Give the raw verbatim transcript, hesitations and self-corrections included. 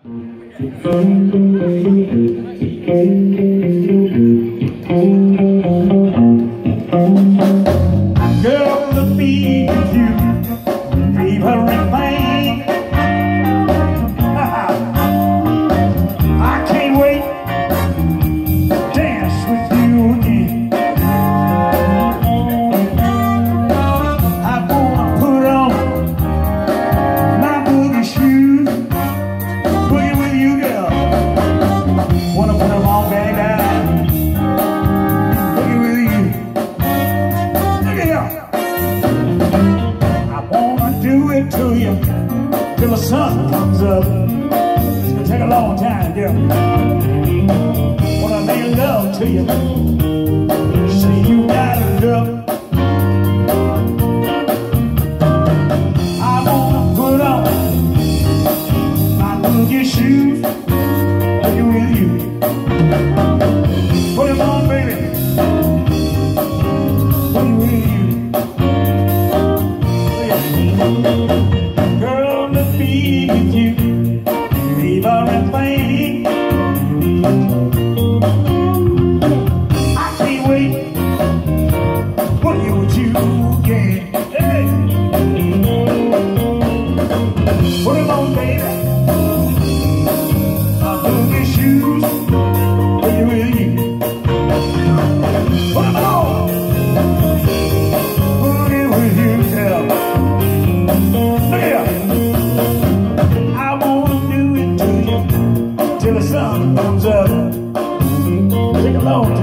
Girl, to be with you, leave her in pain. I can't wait to dance with you again. I wanna put on my boogie shoes, boogie with you, girl. Wanna put them on, baby, boogie with you. I wanna do it to you till the sun comes up. It's gonna take a long time, girl. Wanna make love to you. Say you got love. I wanna put on my boogie shoes, boogie with you. Put them on, baby, boogie with you. Girl, to be with you, leave everything. I can't wait for you with you again. Hey, put them on, baby. My boogie shoes, boogie with you. Put them on, boogie with you, girl. I wanna do it to you till the sun comes up. Take a long